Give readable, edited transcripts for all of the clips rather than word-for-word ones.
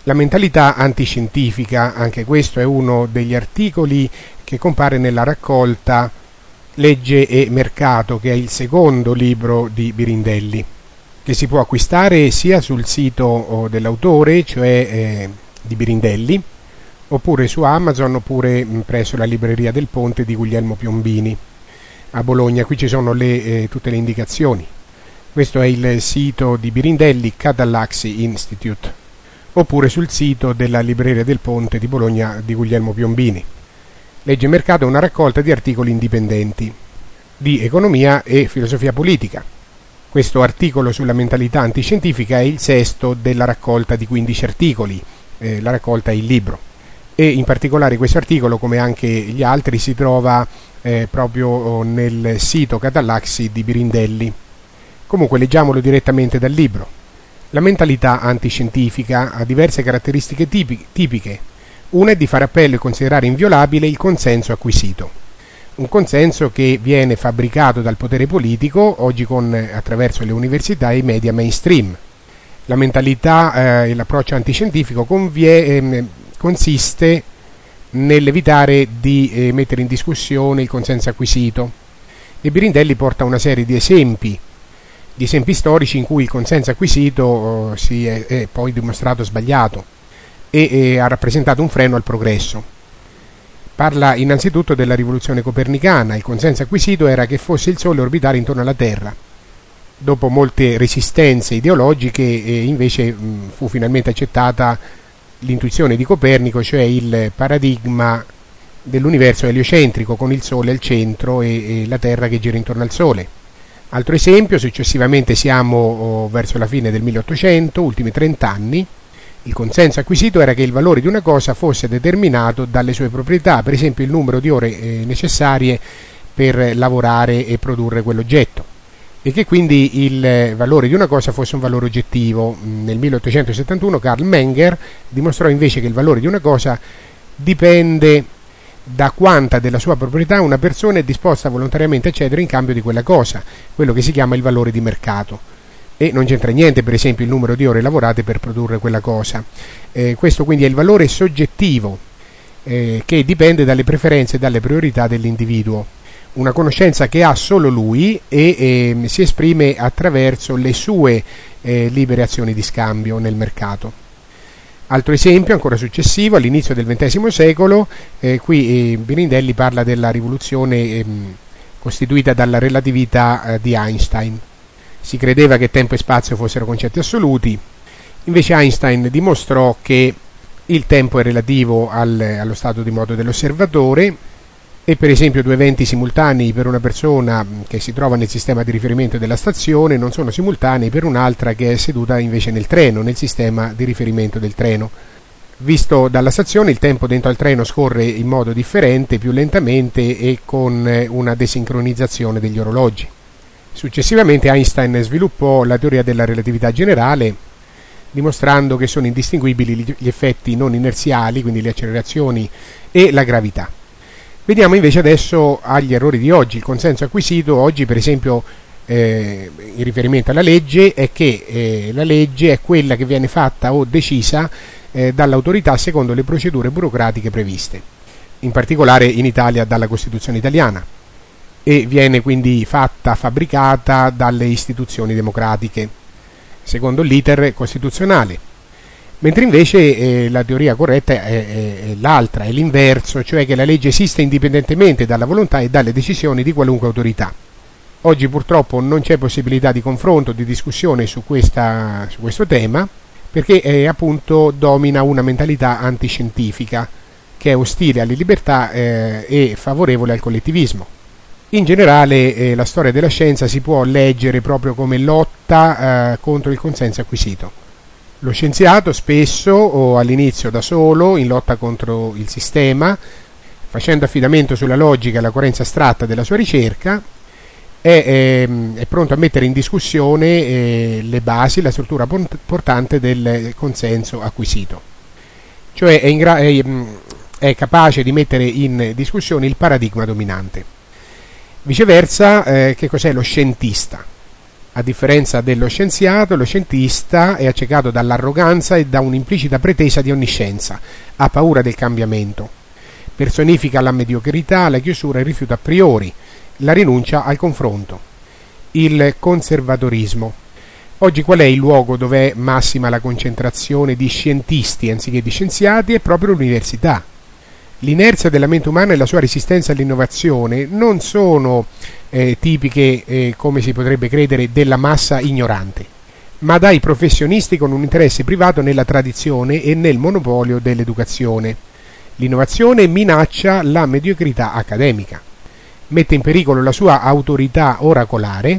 La mentalità antiscientifica, anche questo è uno degli articoli che compare nella raccolta Legge e Mercato, che è il secondo libro di Birindelli, che si può acquistare sia sul sito dell'autore, cioè di Birindelli, oppure su Amazon, oppure presso la libreria del Ponte di Guglielmo Piombini a Bologna. Qui ci sono tutte le indicazioni. Questo è il sito di Birindelli, Catallaxi Institute, oppure sul sito della libreria del Ponte di Bologna di Guglielmo Piombini. Legge e Mercato è una raccolta di articoli indipendenti di economia e filosofia politica. Questo articolo sulla mentalità antiscientifica è il sesto della raccolta di 15 articoli. La raccolta è il libro, e in particolare questo articolo, come anche gli altri, si trova proprio nel sito Catallaxi di Birindelli. Comunque leggiamolo direttamente dal libro. La mentalità antiscientifica ha diverse caratteristiche tipiche. Una è di fare appello e considerare inviolabile il consenso acquisito. Un consenso che viene fabbricato dal potere politico, oggi attraverso le università e i media mainstream. La mentalità e l'approccio antiscientifico consiste nell'evitare di mettere in discussione il consenso acquisito. E Birindelli porta una serie di esempi storici in cui il consenso acquisito si è poi dimostrato sbagliato e ha rappresentato un freno al progresso. Parla innanzitutto della rivoluzione copernicana. Il consenso acquisito era che fosse il Sole a orbitare intorno alla Terra. Dopo molte resistenze ideologiche invece fu finalmente accettata l'intuizione di Copernico, cioè il paradigma dell'universo eliocentrico con il Sole al centro e la Terra che gira intorno al Sole. Altro esempio, successivamente siamo verso la fine del 1800, ultimi 30 anni, il consenso acquisito era che il valore di una cosa fosse determinato dalle sue proprietà, per esempio il numero di ore necessarie per lavorare e produrre quell'oggetto, e che quindi il valore di una cosa fosse un valore oggettivo. Nel 1871 Carl Menger dimostrò invece che il valore di una cosa dipende da quanta della sua proprietà una persona è disposta volontariamente a cedere in cambio di quella cosa, quello che si chiama il valore di mercato. E non c'entra niente, per esempio, il numero di ore lavorate per produrre quella cosa. Questo quindi è il valore soggettivo che dipende dalle preferenze e dalle priorità dell'individuo. Una conoscenza che ha solo lui e si esprime attraverso le sue libere azioni di scambio nel mercato. Altro esempio ancora successivo, all'inizio del XX secolo, qui Birindelli parla della rivoluzione costituita dalla relatività di Einstein. Si credeva che tempo e spazio fossero concetti assoluti, invece Einstein dimostrò che il tempo è relativo allo stato di moto dell'osservatore, e per esempio due eventi simultanei per una persona che si trova nel sistema di riferimento della stazione non sono simultanei per un'altra che è seduta invece nel treno, nel sistema di riferimento del treno. Visto dalla stazione, il tempo dentro al treno scorre in modo differente, più lentamente e con una desincronizzazione degli orologi. Successivamente Einstein sviluppò la teoria della relatività generale, dimostrando che sono indistinguibili gli effetti non inerziali, quindi le accelerazioni, e la gravità. Vediamo invece adesso agli errori di oggi. Il consenso acquisito oggi, per esempio, in riferimento alla legge, è che la legge è quella che viene fatta o decisa dall'autorità secondo le procedure burocratiche previste, in particolare in Italia dalla Costituzione italiana, e viene quindi fabbricata dalle istituzioni democratiche, secondo l'iter costituzionale. Mentre invece la teoria corretta è l'altra, è l'inverso, cioè che la legge esiste indipendentemente dalla volontà e dalle decisioni di qualunque autorità. Oggi purtroppo non c'è possibilità di confronto, di discussione su questo tema, perché appunto domina una mentalità antiscientifica che è ostile alle libertà e favorevole al collettivismo. In generale la storia della scienza si può leggere proprio come lotta contro il consenso acquisito. Lo scienziato spesso, o all'inizio da solo, in lotta contro il sistema, facendo affidamento sulla logica e la coerenza astratta della sua ricerca, è pronto a mettere in discussione le basi, la struttura portante del consenso acquisito. Cioè è capace di mettere in discussione il paradigma dominante. Viceversa, che cos'è lo scientista? A differenza dello scienziato, lo scientista è accecato dall'arroganza e da un'implicita pretesa di onniscienza, ha paura del cambiamento, personifica la mediocrità, la chiusura e il rifiuto a priori, la rinuncia al confronto. Il conservatorismo. Oggi qual è il luogo dove è massima la concentrazione di scientisti anziché di scienziati? È proprio l'università. L'inerzia della mente umana e la sua resistenza all'innovazione non sono tipiche, come si potrebbe credere, della massa ignorante, ma dai professionisti con un interesse privato nella tradizione e nel monopolio dell'educazione. L'innovazione minaccia la mediocrità accademica, mette in pericolo la sua autorità oracolare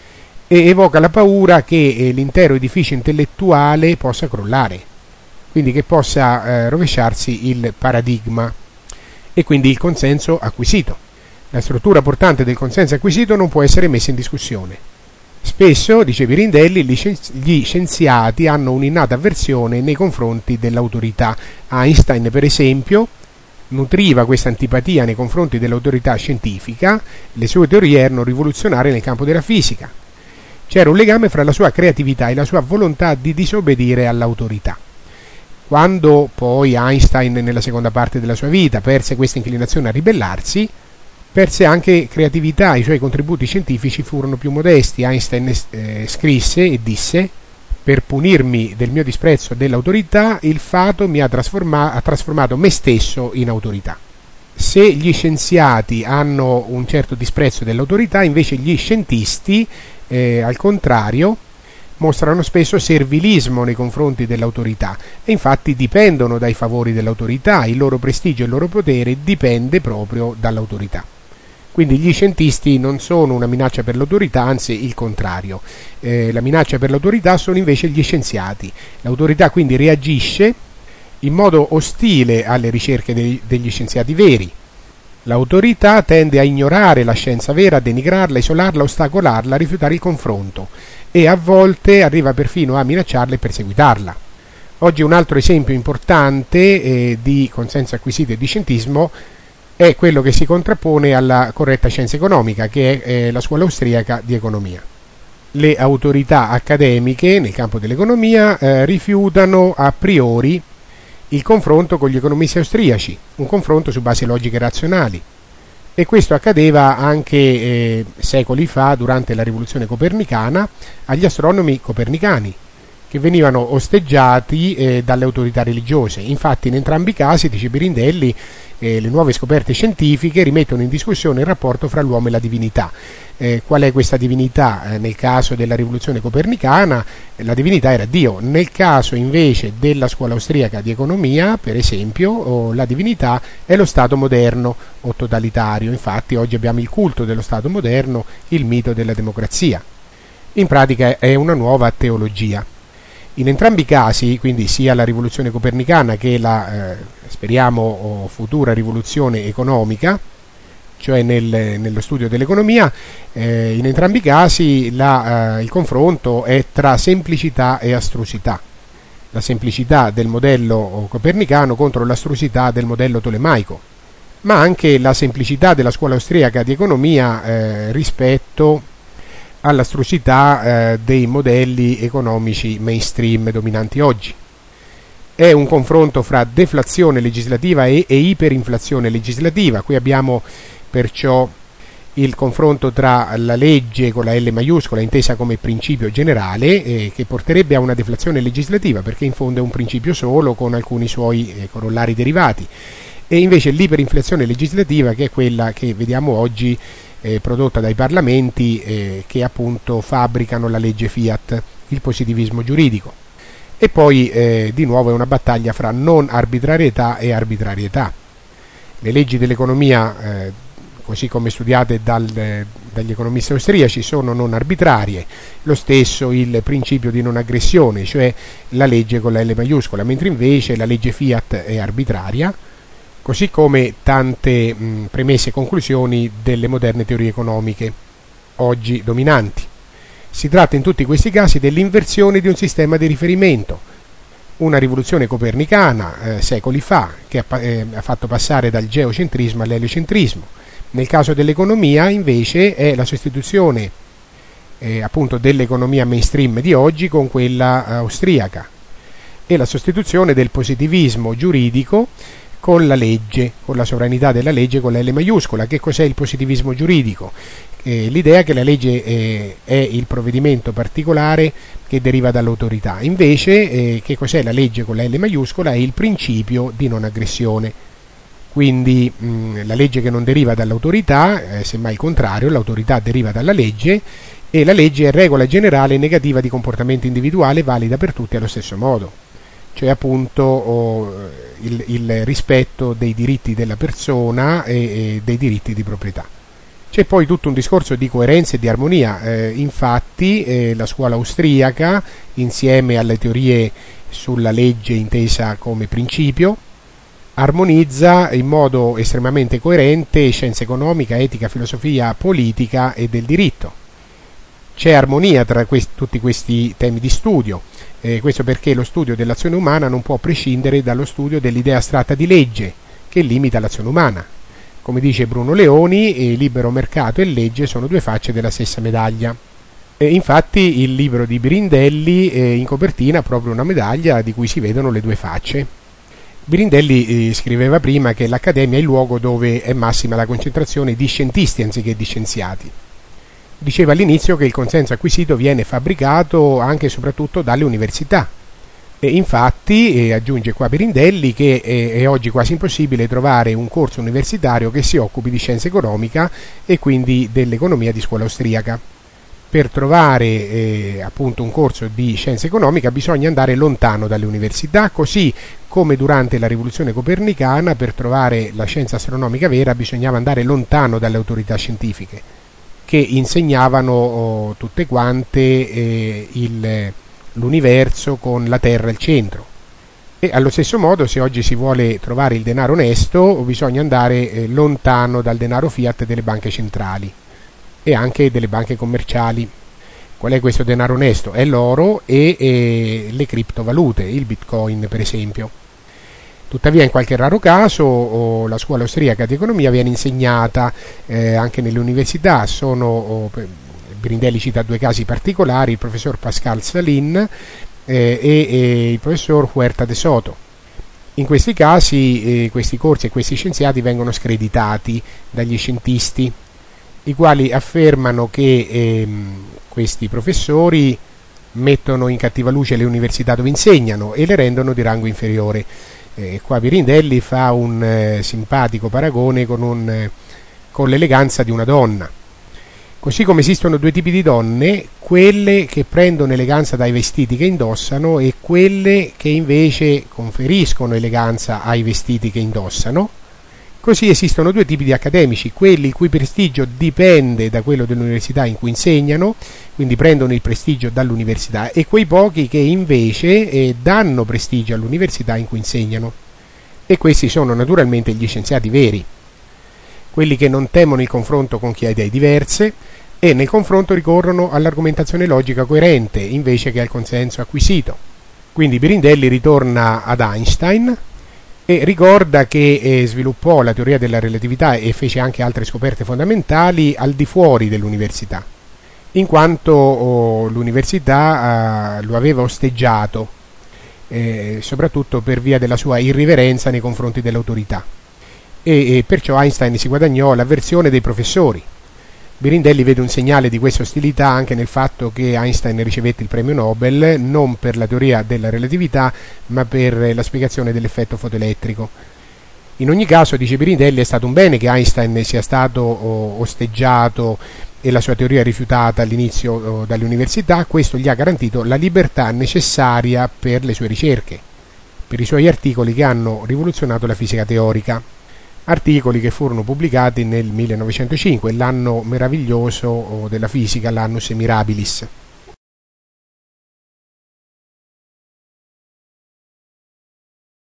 e evoca la paura che l'intero edificio intellettuale possa crollare, quindi che possa rovesciarsi il paradigma e quindi il consenso acquisito. La struttura portante del consenso acquisito non può essere messa in discussione. Spesso, dice Pirindelli, gli scienziati hanno un'innata avversione nei confronti dell'autorità. Einstein, per esempio, nutriva questa antipatia nei confronti dell'autorità scientifica, le sue teorie erano rivoluzionarie nel campo della fisica. C'era un legame fra la sua creatività e la sua volontà di disobbedire all'autorità. Quando poi Einstein, nella seconda parte della sua vita, perse questa inclinazione a ribellarsi, perse anche creatività, i suoi contributi scientifici furono più modesti. Einstein scrisse e disse: per punirmi del mio disprezzo dell'autorità, il fato mi ha trasformato me stesso in autorità. Se gli scienziati hanno un certo disprezzo dell'autorità, invece gli scientisti, al contrario, mostrano spesso servilismo nei confronti dell'autorità e infatti dipendono dai favori dell'autorità, il loro prestigio e il loro potere dipende proprio dall'autorità. Quindi gli scientisti non sono una minaccia per l'autorità, anzi il contrario. La minaccia per l'autorità sono invece gli scienziati. L'autorità quindi reagisce in modo ostile alle ricerche degli scienziati veri. L'autorità tende a ignorare la scienza vera, a denigrarla, isolarla, ostacolarla, a rifiutare il confronto e a volte arriva perfino a minacciarla e perseguitarla. Oggi un altro esempio importante di consenso acquisito e di scientismo è quello che si contrappone alla corretta scienza economica, che è la scuola austriaca di economia. Le autorità accademiche nel campo dell'economia rifiutano a priori il confronto con gli economisti austriaci, un confronto su basi logiche e razionali. E questo accadeva anche secoli fa, durante la rivoluzione copernicana, agli astronomi copernicani, che venivano osteggiati dalle autorità religiose. Infatti in entrambi i casi, dice Pirindelli, le nuove scoperte scientifiche rimettono in discussione il rapporto fra l'uomo e la divinità. Qual è questa divinità? Nel caso della rivoluzione copernicana la divinità era Dio, nel caso invece della scuola austriaca di economia, per esempio, la divinità è lo Stato moderno o totalitario. Infatti oggi abbiamo il culto dello Stato moderno, il mito della democrazia. In pratica è una nuova teologia. In entrambi i casi, quindi sia la rivoluzione copernicana che la, speriamo, futura rivoluzione economica, cioè nello studio dell'economia, in entrambi i casi il confronto è tra semplicità e astrusità. La semplicità del modello copernicano contro l'astrusità del modello tolemaico, ma anche la semplicità della scuola austriaca di economia rispetto all'astrusità dei modelli economici mainstream dominanti oggi. È un confronto fra deflazione legislativa e iperinflazione legislativa. Qui abbiamo perciò il confronto tra la legge con la L maiuscola, intesa come principio generale, che porterebbe a una deflazione legislativa, perché in fondo è un principio solo con alcuni suoi corollari derivati, e invece l'iperinflazione legislativa, che è quella che vediamo oggi prodotta dai parlamenti che appunto fabbricano la legge Fiat, il positivismo giuridico. E poi di nuovo è una battaglia fra non arbitrarietà e arbitrarietà. Le leggi dell'economia, così come studiate dagli economisti austriaci, sono non arbitrarie, lo stesso il principio di non aggressione, cioè la legge con la L maiuscola, mentre invece la legge Fiat è arbitraria, così come tante premesse e conclusioni delle moderne teorie economiche oggi dominanti. Si tratta in tutti questi casi dell'inversione di un sistema di riferimento, una rivoluzione copernicana secoli fa, che ha fatto passare dal geocentrismo all'eliocentrismo. Nel caso dell'economia invece è la sostituzione appunto dell'economia mainstream di oggi con quella austriaca, e la sostituzione del positivismo giuridico con la legge, con la sovranità della legge con la L maiuscola. Che cos'è il positivismo giuridico? L'idea che la legge è il provvedimento particolare che deriva dall'autorità. Invece, che cos'è la legge con la L maiuscola? È il principio di non aggressione. Quindi la legge che non deriva dall'autorità, semmai il contrario, l'autorità deriva dalla legge, e la legge è regola generale negativa di comportamento individuale valida per tutti allo stesso modo, cioè appunto il rispetto dei diritti della persona e dei diritti di proprietà. C'è poi tutto un discorso di coerenza e di armonia, infatti la scuola austriaca, insieme alle teorie sulla legge intesa come principio, armonizza in modo estremamente coerente scienza economica, etica, filosofia, politica e del diritto. C'è armonia tra tutti questi temi di studio, questo perché lo studio dell'azione umana non può prescindere dallo studio dell'idea astratta di legge che limita l'azione umana. Come dice Bruno Leoni, libero mercato e legge sono due facce della stessa medaglia. Infatti il libro di Birindelli in copertina ha proprio una medaglia di cui si vedono le due facce. Birindelli scriveva prima che l'accademia è il luogo dove è massima la concentrazione di scientisti anziché di scienziati. Diceva all'inizio che il consenso acquisito viene fabbricato anche e soprattutto dalle università. E infatti, aggiunge qua Birindelli, che è oggi quasi impossibile trovare un corso universitario che si occupi di scienza economica e quindi dell'economia di scuola austriaca. Per trovare appunto un corso di scienza economica bisogna andare lontano dalle università, così come durante la rivoluzione copernicana per trovare la scienza astronomica vera bisognava andare lontano dalle autorità scientifiche, che insegnavano tutte quante l'universo con la Terra al centro. E allo stesso modo, se oggi si vuole trovare il denaro onesto, bisogna andare lontano dal denaro fiat delle banche centrali e anche delle banche commerciali. Qual è questo denaro onesto? È l'oro e le criptovalute, il bitcoin per esempio. Tuttavia in qualche raro caso la scuola austriaca di economia viene insegnata anche nelle università. Birindelli cita due casi particolari, il professor Pascal Salin e il professor Huerta de Soto. In questi casi questi corsi e questi scienziati vengono screditati dagli scientisti, i quali affermano che questi professori mettono in cattiva luce le università dove insegnano e le rendono di rango inferiore. Qua Birindelli fa un simpatico paragone con l'eleganza di una donna. Così come esistono due tipi di donne, quelle che prendono eleganza dai vestiti che indossano e quelle che invece conferiscono eleganza ai vestiti che indossano. Così esistono due tipi di accademici, quelli il cui prestigio dipende da quello dell'università in cui insegnano, quindi prendono il prestigio dall'università, e quei pochi che invece danno prestigio all'università in cui insegnano. E questi sono naturalmente gli scienziati veri, quelli che non temono il confronto con chi ha idee diverse e nel confronto ricorrono all'argomentazione logica coerente invece che al consenso acquisito. Quindi Birindelli ritorna ad Einstein e ricorda che sviluppò la teoria della relatività e fece anche altre scoperte fondamentali al di fuori dell'università, in quanto l'università lo aveva osteggiato, soprattutto per via della sua irriverenza nei confronti dell'autorità, e perciò Einstein si guadagnò l'avversione dei professori. Birindelli vede un segnale di questa ostilità anche nel fatto che Einstein ricevette il premio Nobel non per la teoria della relatività ma per la spiegazione dell'effetto fotoelettrico. In ogni caso, dice Birindelli, è stato un bene che Einstein sia stato osteggiato e la sua teoria rifiutata all'inizio dalle università. Questo gli ha garantito la libertà necessaria per le sue ricerche, per i suoi articoli che hanno rivoluzionato la fisica teorica. Articoli che furono pubblicati nel 1905, l'anno meraviglioso della fisica, l'annus mirabilis.